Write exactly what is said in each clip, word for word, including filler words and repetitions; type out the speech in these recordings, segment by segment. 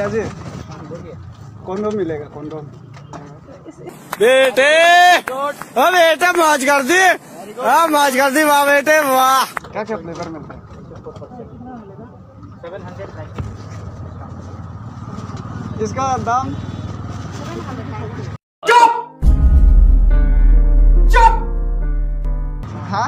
जी condom मिलेगा condom. बेटे हाँ बेटे मौज कर दी, हाँ मौज कर दी वाह बेटे वाह। क्या क्या फ्लेवर मिलता है? इसका दाम चुप चुप हाँ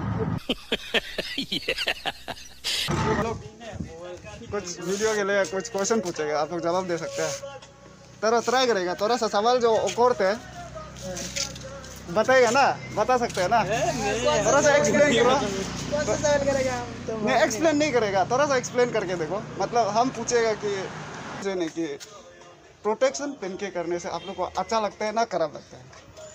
कुछ वीडियो के लिए कुछ क्वेश्चन पूछेगा, आप लोग जवाब दे सकते हैं। थोड़ा ट्राई करेगा, थोड़ा सा सवाल जो औकड़ है बताएगा ना, बता सकते हैं ना? थोड़ा सा एक्सप्लेन करो। नहीं एक्सप्लेन नहीं करेगा, थोड़ा सा एक्सप्लेन करके देखो। मतलब हम पूछेगा कि नहीं कि प्रोटेक्शन पहन के करने से आप लोग को अच्छा लगता है ना खराब लगता है?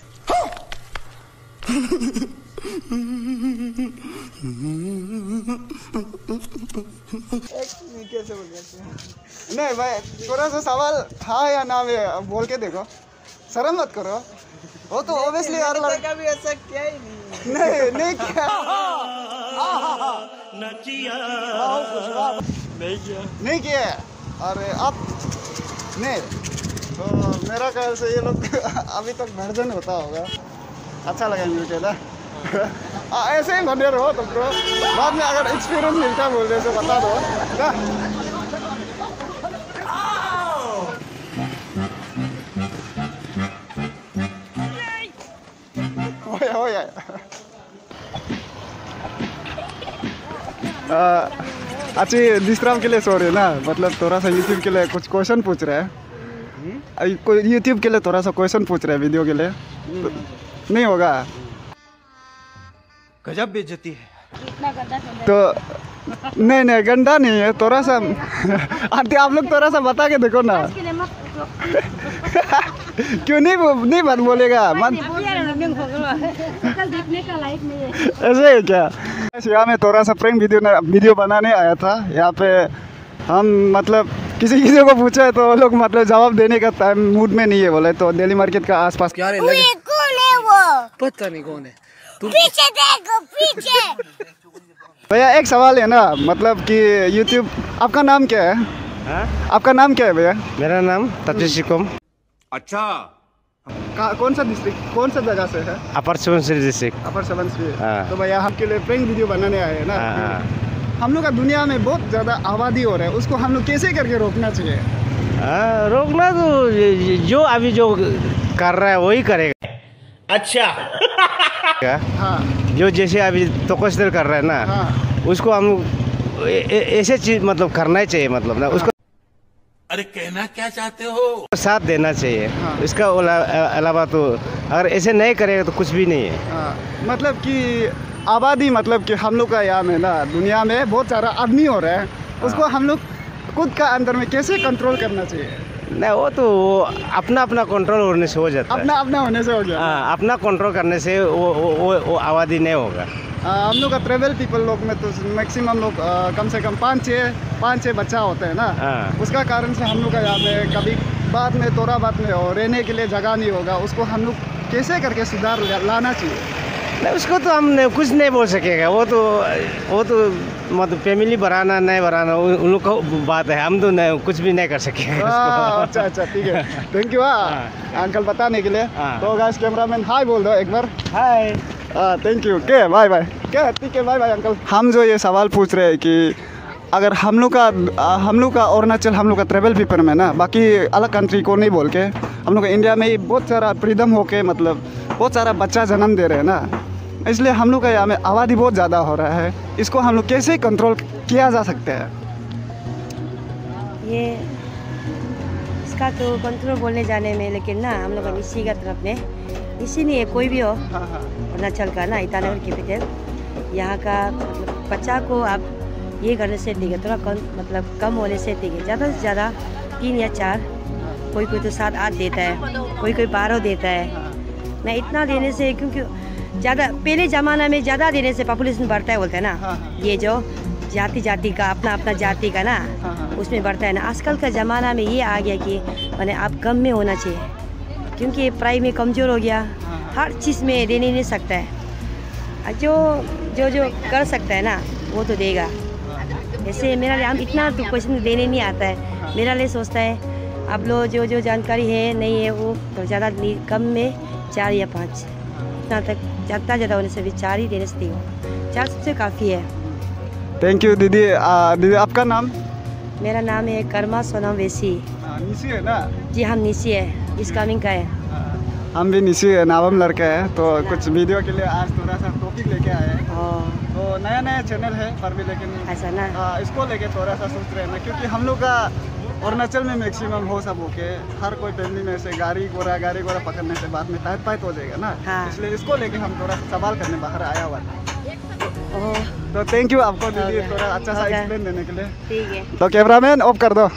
कैसे बोल नहीं भाई, थोड़ा सा सवाल हाँ या ना में बोल के देखो, शर्म मत करो। वो तो ऑब्वियसली यार लड़का भी ऐसा क्या ही नहीं नहीं नहीं क्या नहीं किया नहीं किया अरे आप नहीं तो मेरा ख्याल से ये लोग अभी तक वर्जन होता होगा। अच्छा लगा मुझे ना ऐसे ही बने रहो तुम तो, बाद में अगर एक्सपीरियंस मिलता बोल रहे तो बता दो ना। हो या अच्छी विश्राम के लिए सो रहे ना, मतलब थोड़ा सा यूट्यूब के लिए कुछ क्वेश्चन पूछ रहे हैं। कोई यूट्यूब के लिए थोड़ा सा क्वेश्चन पूछ रहे हैं वीडियो के लिए तो नहीं होगा। गजब बेइज्जती है तो नहीं नहीं गंदा नहीं है, थोड़ा सा आंटी आप लोग थोड़ा सा बता के देखो ना। क्यों नहीं नहीं बात बोलेगा मन ऐसे है क्या? यहाँ में थोड़ा सा प्रैंक वीडियो वीडियो बनाने आया था। यहाँ पे हम मतलब किसी किसी को पूछा है तो वो लोग मतलब जवाब देने का टाइम मूड में नहीं है बोले, तो दिल्ली मार्केट का आसपास क्या लगे? कौन है वो? पता नहीं कौन है। पीछे देखो पीछे। भैया एक सवाल है ना, मतलब कि यूट्यूब आपका नाम क्या है? हा? आपका नाम क्या है भैया? मेरा नाम तत्विशिकम। अच्छा कौन सा डिस्ट्रिक्ट कौन सा जगह से है? Upper Subansiri district. Upper Subansiri. हाँ। तो भैया हम के लिए प्रैंक वीडियो बनाने आए हैं ना। हाँ। हम लोग का दुनिया में बहुत ज़्यादा आबादी हो रहा है, उसको हम लोग कैसे करके रोकना चाहिए? हाँ, रोकना तो जो अभी जो कर रहा है वही करेगा। अच्छा हाँ। जो जैसे अभी तोकस्तर कर रहा है ना, हाँ। उसको हम ऐसे चीज मतलब करना ही चाहिए, मतलब ना उसको अरे कहना क्या चाहते हो? साथ देना चाहिए। हाँ। इसका अलावा तो अगर ऐसे नहीं करेगा तो कुछ भी नहीं है। हाँ। मतलब कि आबादी मतलब कि हम लोग का यहाँ में ना दुनिया में बहुत सारा आदमी हो रहा है, उसको हम लोग खुद का अंदर में कैसे कंट्रोल करना चाहिए? नहीं वो तो अपना अपना कंट्रोल होने से हो जाता है। अपना अपना होने से हो गया। हाँ, अपना कंट्रोल करने से वो वो, वो, वो आबादी नहीं होगा। आ, हम लोग का ट्रेवल पीपल लोग में तो मैक्सिमम लोग आ, कम से कम पाँच छः पाँच छः बच्चा होते हैं ना। हाँ। उसका कारण से हम लोग का यहाँ पे कभी बाद में थोड़ा बात में हो रहने के लिए जगह नहीं होगा, उसको हम लोग कैसे करके सुधार लाना चाहिए? नहीं उसको तो हम कुछ नहीं बोल सकेगा, वो तो वो तो मतलब फैमिली बढ़ाना नहीं बढ़ाना उन लोग का बात है, हम तो नहीं कुछ भी नहीं कर सकेंगे। अच्छा अच्छा ठीक है, थैंक यू हाँ अंकल बताने के लिए। हाँ। तो गाइस कैमरामैन हाय बोल दो एक बार। हाय थैंक यू के बाय बाय क्या ठीक है बाय बाय अंकल। हम जो ये सवाल पूछ रहे हैं कि अगर हम लोग का हम लोग का अरुणाचल हम लोग का ट्रेवल पेपर में ना, बाकी अलग कंट्री को नहीं बोल के हम लोग का इंडिया में ही बहुत सारा फ्रीडम होके मतलब बहुत सारा बच्चा जन्म दे रहे हैं ना, इसलिए हम लोग का यहाँ में आबादी बहुत ज़्यादा हो रहा है, इसको हम लोग कैसे कंट्रोल किया जा सकता है? ये इसका तो कंट्रोल बोलने जाने में, लेकिन ना हम लोग इसी का तरफ में इसी नहीं है कोई भी हो अरुणाचल का ना ईटानगर कैपिटल, यहाँ का मतलब बच्चा को आप ये करने से ठीक है, थोड़ा कम मतलब कम होने से ठीक है, ज़्यादा से ज़्यादा तीन या चार, कोई कोई तो सात आठ देता है, कोई कोई बारह देता है ना। इतना देने से क्योंकि ज़्यादा पहले ज़माना में ज़्यादा देने से पॉपुलेशन बढ़ता है बोलते हैं ना, ये जो जाति जाति का अपना अपना जाति का ना उसमें बढ़ता है ना। आजकल का ज़माना में ये आ गया कि मैंने आप कम में होना चाहिए, क्योंकि पढ़ाई में कमज़ोर हो गया, हर चीज़ में देने नहीं सकता है, जो जो जो कर सकता है ना वो तो देगा। जैसे मेरा हम इतना तो क्वेश्चन देने नहीं आता है, मेरा लिए सोचता है आप लोग जो जो जानकारी है नहीं है वो तो ज़्यादा कम में चार या पाँच इतना तक ज़्यादा ज़्यादा होने से भी चार ही देने से हो, चार सबसे काफ़ी है। थैंक यू दीदी। आ, दीदी आपका नाम? मेरा नाम है कर्मा सोनम वेसी। निशी है ना? जी हम निशी है, इस कामिंग का है। हम भी निशी है, नावम लड़का है। तो कुछ वीडियो के लिए आज थोड़ा सा टॉपिक लेके आए हैं। तो नया नया चैनल है पर भी, लेकिन ऐसा ना आ, इसको लेके थोड़ा सा सोच रहे हैं ना, क्योंकि हम लोग का अरुणाचल में मैक्सिमम हो सब होके हर कोई फैमिली में से गाड़ी घोड़ा गाड़ी घोड़ा पकड़ने से बाद में टाइट पाइट हो जाएगा ना। हाँ। इसलिए इसको लेके हम थोड़ा सा सवाल करने बाहर आया हुआ था। ओह तो थैंक यू आपको दीदी Okay. थोड़ा अच्छा सा Okay. एक्सप्लेन देने के लिए। ठीक है। तो कैमरामैन ऑफ कर दो।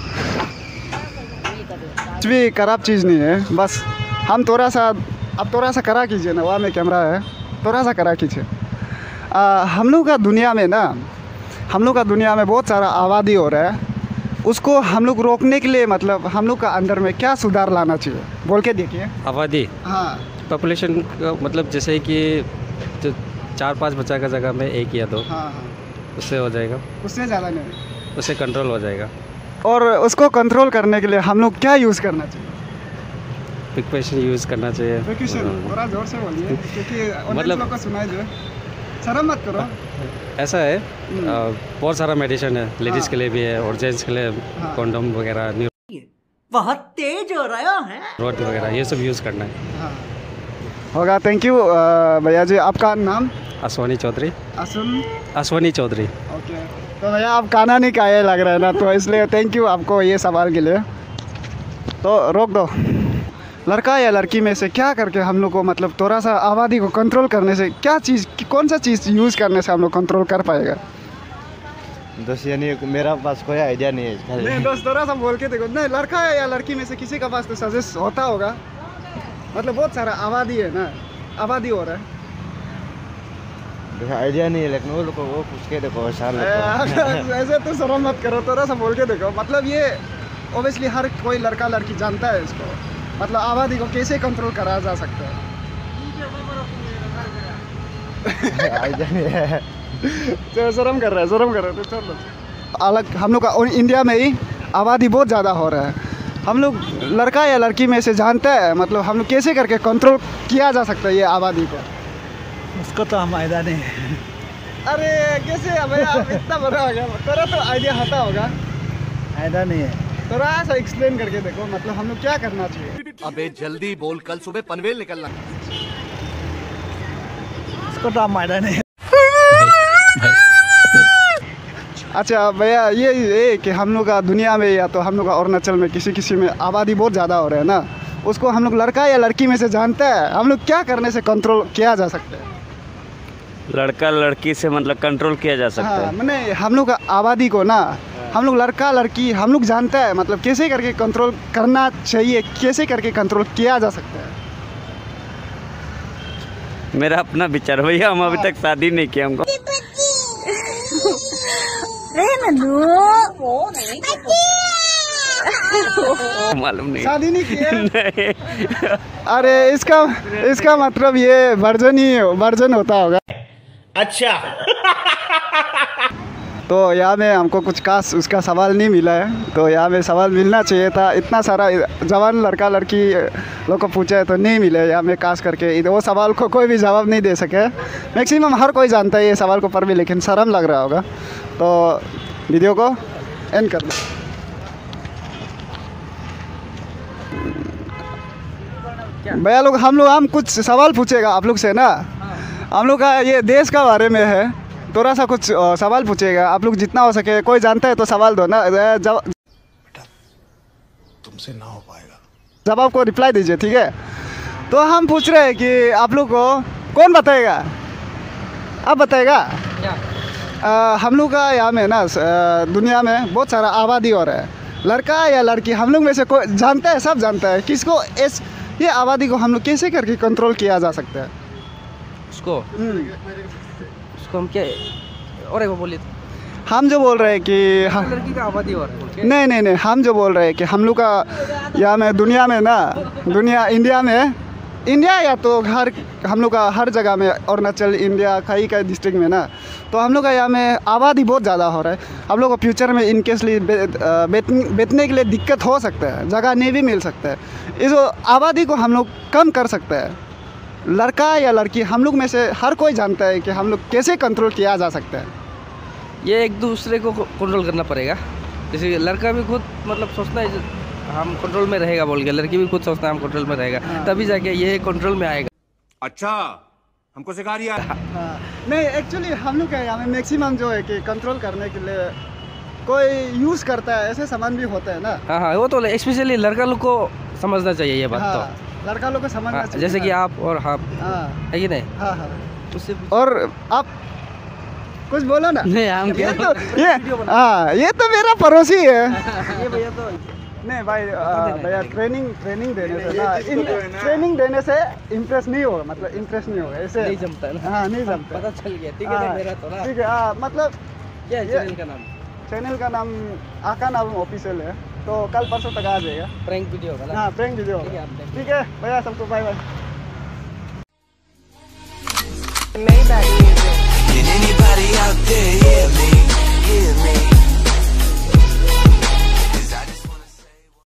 कुछ भी खराब चीज़ नहीं है, बस हम थोड़ा सा अब थोड़ा सा करा कीजिए ना, वहाँ में कैमरा है, थोड़ा सा करा कीजिए। आ, हम लोग का दुनिया में ना हम लोग का दुनिया में बहुत सारा आबादी हो रहा है, उसको हम लोग रोकने के लिए मतलब हम लोग का अंदर में क्या सुधार लाना चाहिए बोल के देखिए। आबादी हाँ पॉपुलेशन का मतलब जैसे कि जो चार पांच बच्चा का जगह में एक या दो, हाँ हाँ उससे हो जाएगा, उससे ज़्यादा नहीं, उससे कंट्रोल हो जाएगा। और उसको कंट्रोल करने के लिए हम लोग क्या यूज़ करना चाहिए? प्रिकॉशन यूज़ करना चाहिए। प्रिकॉशन थोड़ा जोर से बोलिए क्योंकि मतलब- मतलब लोग को सुनाई दे, शर्म मत करो। ऐसा है, आ, बहुत सारा मेडिसिन है, लेडीज़ हाँ। के लिए भी है और जेंट्स के लिए हाँ। कॉन्डोम वगैरह, न्यू बहुत तेज हो रहा है। रोड वगैरह ये सब यूज़ करना है। हाँ होगा। थैंक यू भैया जी। आपका नाम? अश्वनी चौधरी। असुन। अश्वनी चौधरी। ओके। तो भैया आप खाना नहीं खाए लग रहा है ना, तो इसलिए थैंक यू आपको ये सवाल के लिए। तो रोक दो। लड़का या लड़की में से क्या करके हम लोग को मतलब थोड़ा सा आबादी को कंट्रोल करने से क्या चीज़, कौन सा चीज़ यूज़ करने से हम लोग कंट्रोल कर पाएगा? दोस्त यानी मेरा पास कोई आइडिया नहीं है इसका। नहीं दोस्त थोड़ा सा बोल के देखो। नहीं लड़का या लड़की में से किसी का पास तो सजेस्ट होता होगा, मतलब बहुत सारा आबादी है ना, आबादी हो रहा है। आइडिया नहीं है लेकिन वो लोग को वो पूछ के देखो साल ऐसे तो शर्म मत करो, थोड़ा सा बोल के देखो। मतलब ये ओबियसली हर कोई लड़का लड़की जानता है इसको, मतलब आबादी को कैसे कंट्रोल करा जा सकता है। आइडिया नहीं है। तो शर्म कर रहा है, शर्म कर रहा है तो चलो। अलग हम लोग का और इंडिया में ही आबादी बहुत ज़्यादा हो रहा है। हम लोग लड़का या लड़की में से जानते हैं मतलब हम लोग कैसे करके कंट्रोल किया जा सकता है ये आबादी को? उसको तो हम आइडिया नहीं है। अरे कैसे है भैया, आप इतना बड़ा हो गया, थोड़ा तो आइडिया आता होगा। आइडिया नहीं है। थोड़ा सा एक्सप्लेन करके देखो, मतलब हम लोग क्या करना चाहिए? अबे जल्दी बोल, कल सुबह पनवेल निकलना। उसको तो हम आइडिया नहीं है। अच्छा भैया ये ये कि हम लोग का दुनिया में या तो हम लोग का अरुणाचल में किसी किसी में आबादी बहुत ज़्यादा हो रहा है ना, उसको हम लोग लड़का या लड़की में से जानते हैं, हम लोग क्या करने से कंट्रोल किया जा सकता है? लड़का लड़की से मतलब कंट्रोल किया जा सकता हाँ है। मैंने हम लोग का आबादी को ना हम लोग लड़का लड़की हम लोग जानते हैं, मतलब कैसे करके कंट्रोल करना चाहिए, कैसे करके कंट्रोल किया जा सकता है? मेरा अपना विचार भैया, हम अभी तक शादी नहीं किया, हमको मालूम नहीं। शादी नहीं किया? नहीं। अरे इसका इसका मतलब ये वर्जन ही वर्जन होता होगा। अच्छा। तो यहाँ में हमको कुछ खास उसका सवाल नहीं मिला है, तो यहाँ में सवाल मिलना चाहिए था। इतना सारा जवान लड़का लड़की लोग को पूछा है तो नहीं मिले यहाँ में खास करके, वो सवाल को कोई भी जवाब नहीं दे सके। मैक्सिमम हर कोई जानता है ये सवाल को, पर भी लेकिन शर्म लग रहा होगा। तो वीडियो को एंड कर दो। भैया लोग हम लोग हम कुछ सवाल पूछेगा आप लोग से ना, हम लोग का ये देश का बारे में है, थोड़ा सा कुछ अ, सवाल पूछेगा आप लोग, जितना हो सके। कोई जानता है तो सवाल दो ना, जब तुमसे ना हो पाएगा। जब आपको रिप्लाई दीजिए, ठीक है? तो हम पूछ रहे हैं कि आप लोग को कौन बताएगा, आप बताएगा? आ, हम लोग का यहाँ में ना आ, दुनिया में बहुत सारा आबादी हो रहा है, लड़का या लड़की हम लोग में से कोई जानता है, सब जानता है किसको इस ये आबादी को हम लोग कैसे करके कंट्रोल किया जा सकता है? उसको उसको हम क्या और एक बार बोलिए तो। हम जो बोल रहे हैं कि हम लड़की का आबादी हो रहा है। नहीं नहीं नहीं हम जो बोल रहे हैं कि हम लोग का यहाँ में दुनिया में ना दुनिया इंडिया में इंडिया या तो हर हम लोग का हर जगह में अरुणाचल इंडिया कई कई डिस्ट्रिक्ट में ना, तो हम लोग का यहाँ में आबादी बहुत ज़्यादा हो रहा है। हम लोग को फ्यूचर में इनकेस लिए बेचने के लिए दिक्कत हो सकता है, जगह नहीं भी मिल सकता है। इस आबादी को हम लोग कम कर सकते हैं। लड़का या लड़की हम लोग में से हर कोई जानता है कि हम लोग कैसे कंट्रोल किया जा सकता है। ये एक दूसरे को कंट्रोल करना पड़ेगा। जैसे लड़का भी खुद मतलब सोचता है हम कंट्रोल में रहेगा बोल के, लड़की भी खुद सोचता है हम कंट्रोल में रहेगा, तभी जाके ये कंट्रोल में आएगा। अच्छा, हमको सिखा रही है। हाँ, नहीं एक्चुअली हम लोग के यहाँ में मैक्सिमम जो है कि कंट्रोल करने के लिए कोई यूज़ करता है, ऐसे सामान भी होता है ना। हाँ हाँ, वो तो स्पेशली लड़का लोग को समझना चाहिए ये बात। हाँ, तो लड़का लोग को समझना हाँ, चाहिए जैसे कि आप और हाँ, हाँ है कि नहीं? हाँ हाँ उससे और आप कुछ बोलो ना। नहीं, हम ये तो ये हाँ ये तो मेरा पड़ोसी है। ये भैया तो नहीं भाई, भैया ट्रेनिंग ट्रेनिंग देने से ना, ट्रेनिंग देने से इम्प्रेस नहीं होगा, मतलब इम्प्रेस नहीं होगा ऐसे नहीं जमता है ना। हाँ नहीं जमता। पता चल गया, ठीक है मेरा तो ना। ठीक है हाँ, मतलब क्या है चैनल का नाम? चैनल का नाम आका नाम ऑफिशियल है, तो कल परसों तक आ जाएगा। प्रैंक वीडियो होगा ना? हाँ प्रैंक वीडियो। ठीक है भैया, सबको बाय बाय।